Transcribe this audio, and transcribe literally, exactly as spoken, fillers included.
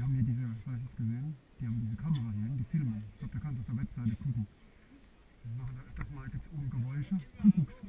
haben hier diese, ich weiß nicht gesehen, die haben diese Kamera hier, die filmen. Ich glaube, da kannst du auf der Webseite gucken. Die machen da öfters mal, gibt es oben Geräusche, Kuckucksfilme.